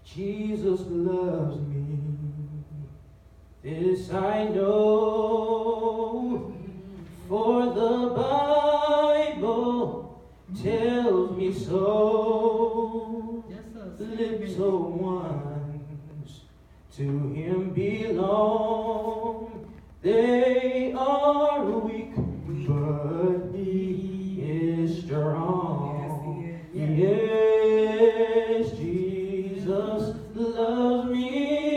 Jesus loves me. This I know, for the Bible tells me so. Lips of ones to him belong. They are weak, but he is strong. Yes, Jesus loves me.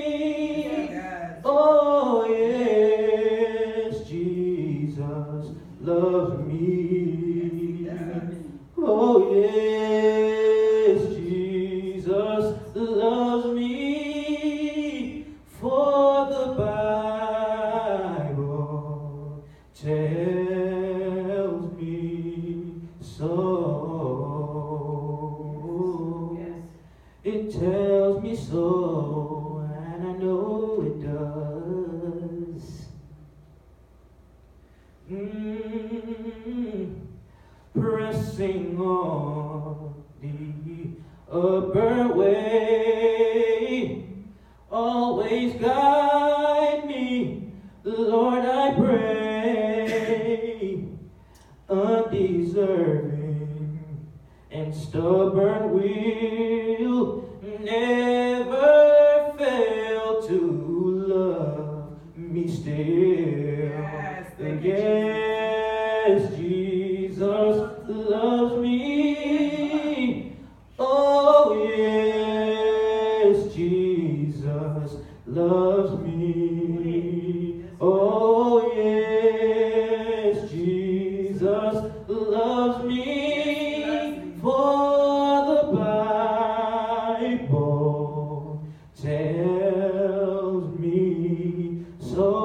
Oh, yes, Jesus loves me. Oh, yes, Jesus loves me. For the Bible tells me so. It tells me so, and I know it does. Pressing on the upper way, always guide me, Lord, I pray. Undeserving and stubborn will never fail to love me still. Yes, Jesus loves me. Oh, yes, Jesus loves me. Oh, yes, Jesus loves me. For the Bible tells me so.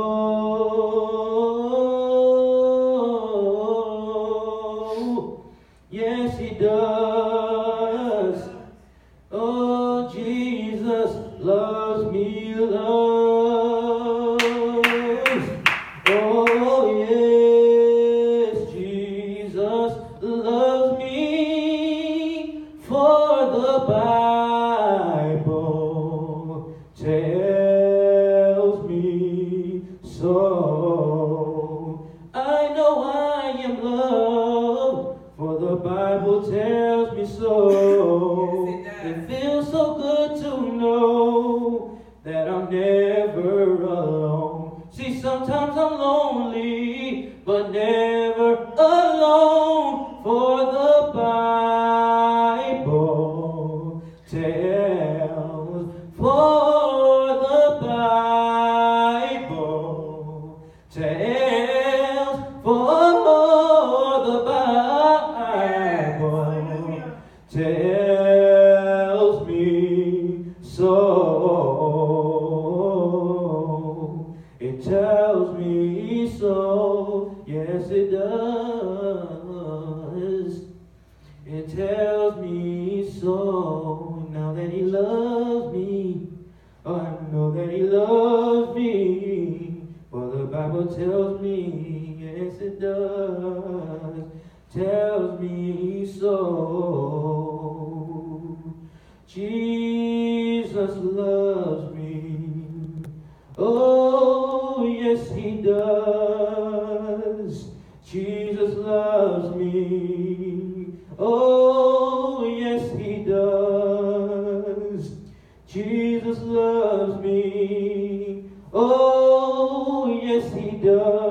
Yes, he does. Oh, Jesus loves me, loves. Oh, yes, Jesus loves me. For the Bible tells me so. I know I am loved, for the Bible tells me so. It feels so good to know that I'm never alone. See, sometimes I'm lonely, but never alone. For the Bible tells, for the Bible tells, for the Bible tells me so. It tells me so. Yes, it does. It tells me so. Now that he loves me, oh, I know that he loves me. For the Bible tells me, yes, it does. Tells me so. Jesus loves me. Oh, yes, he does. Jesus loves me. Oh, yes, he does. Jesus loves me. Oh, yes, he does.